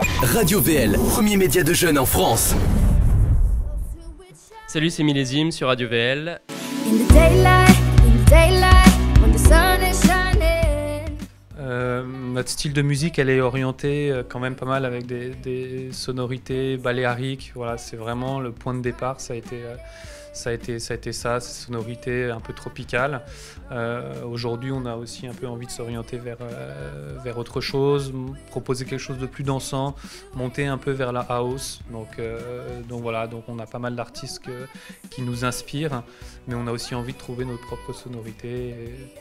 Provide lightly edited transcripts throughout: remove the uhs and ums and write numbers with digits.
Radio VL, premier média de jeunes en France. Salut, c'est Millésime sur Radio VL. Notre style de musique, elle est orientée quand même pas mal avec des sonorités baléariques. Voilà, c'est vraiment le point de départ. Ça a été ces sonorités un peu tropicales. Aujourd'hui, on a aussi un peu envie de s'orienter vers autre chose, proposer quelque chose de plus dansant, monter un peu vers la house. Donc voilà, donc on a pas mal d'artistes qui nous inspirent, mais on a aussi envie de trouver notre propre sonorité.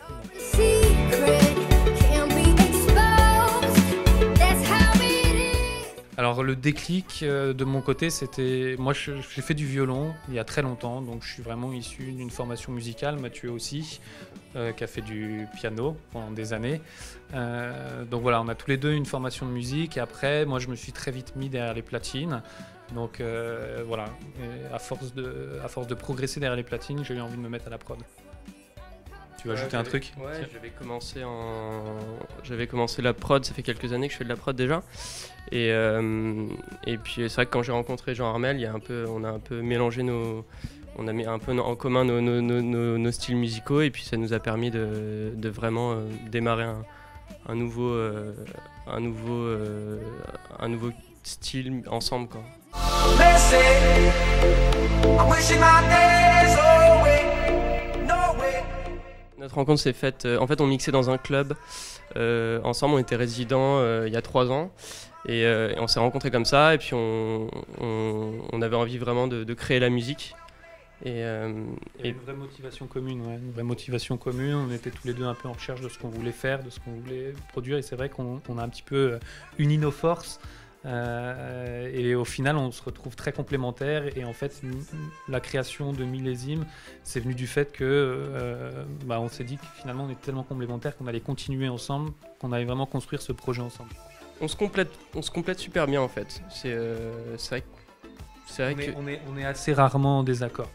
Alors le déclic de mon côté, c'était... Moi j'ai fait du violon il y a très longtemps, donc je suis vraiment issu d'une formation musicale, Mathieu aussi, qui a fait du piano pendant des années. Donc voilà, on a tous les deux une formation de musique, et après moi je me suis très vite mis derrière les platines. Donc voilà, et à force de progresser derrière les platines, j'ai eu envie de me mettre à la prod. Tu veux ajouter un truc? Ouais, j'avais commencé la prod, ça fait quelques années que je fais de la prod déjà. Et puis c'est vrai que quand j'ai rencontré Jean Armel, on a un peu mélangé on a mis un peu en commun nos styles musicaux, et puis ça nous a permis de vraiment démarrer un nouveau style ensemble, quoi. Notre rencontre s'est faite, en fait on mixait dans un club ensemble, on était résidents il y a 3 ans, et on s'est rencontrés comme ça, et puis on avait envie vraiment de créer la musique. Il y avait une vraie motivation commune, on était tous les deux un peu en recherche de ce qu'on voulait faire, de ce qu'on voulait produire, et c'est vrai qu'on a un petit peu uni nos forces. Et au final on se retrouve très complémentaires, et en fait la création de Millésime, c'est venu du fait que on s'est dit que finalement on est tellement complémentaires qu'on allait continuer ensemble, qu'on allait vraiment construire ce projet ensemble. On se complète super bien en fait. C'est vrai que on est assez rarement en désaccord.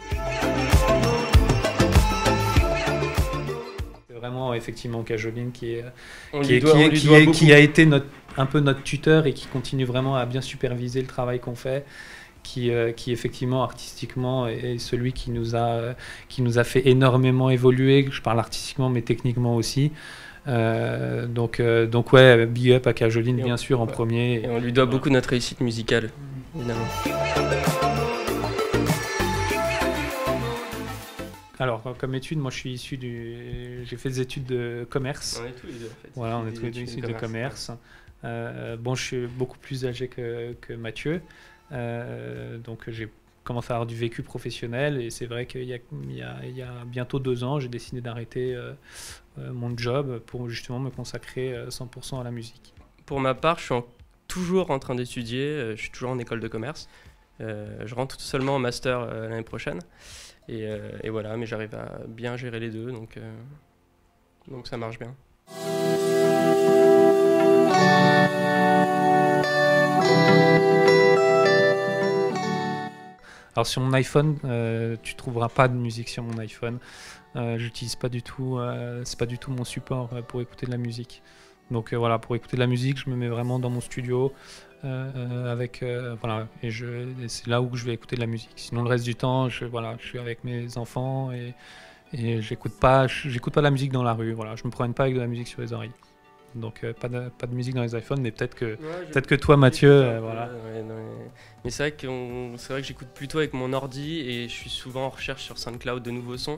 C'est vraiment effectivement Cajoline qui a été un peu notre tuteur, et qui continue vraiment à bien superviser le travail qu'on fait, qui effectivement artistiquement est celui qui nous a fait énormément évoluer. Je parle artistiquement mais techniquement aussi. Donc ouais, big up à Cajoline bien sûr en premier. Et on lui doit beaucoup notre réussite musicale, évidemment. Alors, comme études, moi je suis issu j'ai fait des études de commerce. On est tous les deux en fait. Voilà, on est tous les deux issus de commerce. Bon, je suis beaucoup plus âgé que Mathieu. Donc j'ai commencé à avoir du vécu professionnel, et c'est vrai qu'il y a bientôt 2 ans, j'ai décidé d'arrêter mon job pour justement me consacrer 100% à la musique. Pour ma part, je suis toujours en train d'étudier, je suis toujours en école de commerce. Je rentre tout seulement en master l'année prochaine. Et voilà, mais j'arrive à bien gérer les deux, donc ça marche bien. Alors sur mon iPhone, tu trouveras pas de musique sur mon iPhone. J'utilise pas du tout, c'est pas du tout mon support pour écouter de la musique. Donc voilà, pour écouter de la musique, je me mets vraiment dans mon studio voilà, et c'est là où je vais écouter de la musique. Sinon le reste du temps, je suis avec mes enfants, et j'écoute pas de la musique dans la rue. Voilà, je me promène pas avec de la musique sur les oreilles. Donc pas de musique dans les iPhones, mais peut-être que toi Mathieu, voilà. Mais c'est vrai que j'écoute plutôt avec mon ordi, et je suis souvent en recherche sur SoundCloud de nouveaux sons.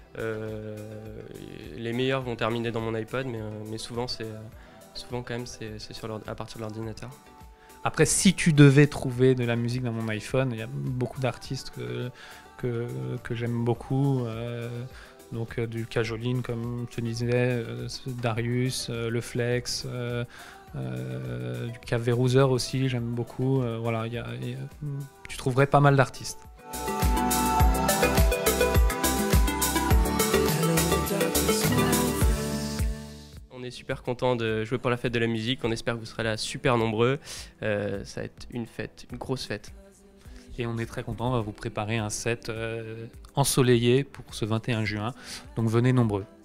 Les meilleurs vont terminer dans mon iPod, mais souvent quand même c'est à partir de l'ordinateur. Après, si tu devais trouver de la musique dans mon iPhone, il y a beaucoup d'artistes que j'aime beaucoup. Donc du Cajoline, comme je te disais, Darius, Le Flex, du Caverouzer aussi, j'aime beaucoup. Voilà, tu trouverais pas mal d'artistes. On est super content de jouer pour la fête de la musique, on espère que vous serez là super nombreux. Ça va être une fête, une grosse fête. Et on est très content, on va vous préparer un set ensoleillé pour ce 21 juin, donc venez nombreux.